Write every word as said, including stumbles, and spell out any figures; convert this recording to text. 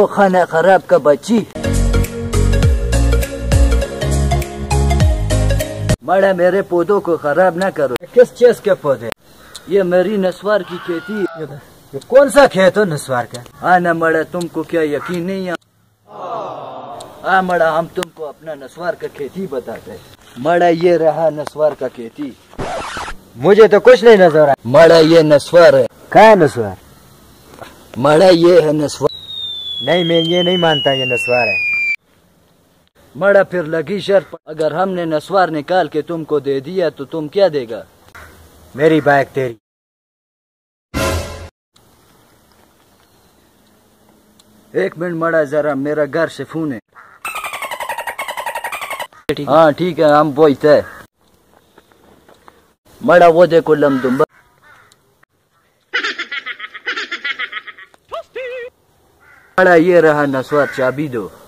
ओ खाना खराब का बच्ची, बड़ा मेरे पौधों को खराब ना करो। किस चीज के पौधे? ये मेरी नस्वार की खेती। ये कौन सा खेत हो नस्वार का? हाँ ना मड़ा, तुमको क्या यकीन नहीं है? हाँ मड़ा, हम तुमको अपना नस्वार का खेती बताते हैं। मड़ा ये रहा नस्वार का खेती। मुझे तो कुछ नहीं नजर आ। मड़ा ये नस्वार है। क्या है नस्वार? मड़ा ये है नस्वार। नहीं, मैं ये नहीं मानता ये नस्वार है। मड़ा फिर लगी शर्त, अगर हमने नस्वार निकाल के तुमको दे दिया तो तुम क्या देगा? मेरी बाइक तेरी। एक मिनट मड़ा, जरा मेरा घर से फोन है। हाँ ठीक है, हम बोलते हैं। मड़ा वो देखो लमदुम्बा। मड़ा ये रहा नस्वार, चाबी दो।